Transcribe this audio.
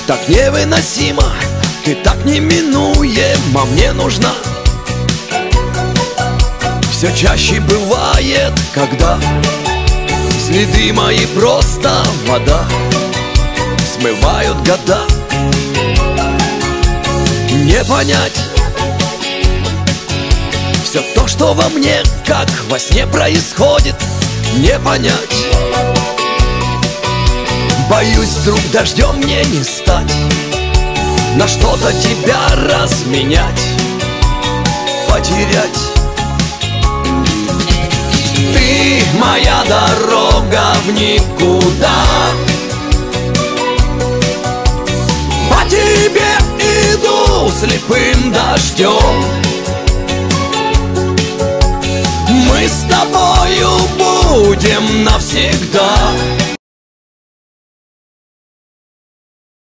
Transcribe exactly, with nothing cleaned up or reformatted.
так невыносима, ты так неминуема мне нужна. Все чаще бывает, когда следы мои просто вода, смывают года. Не понять все то, что во мне, как во сне происходит, не понять. Боюсь, вдруг дождем мне не стать, на что-то тебя разменять, потерять. Ты моя дорога в никуда, по тебе иду слепым дождем. Мы с тобою будем навсегда.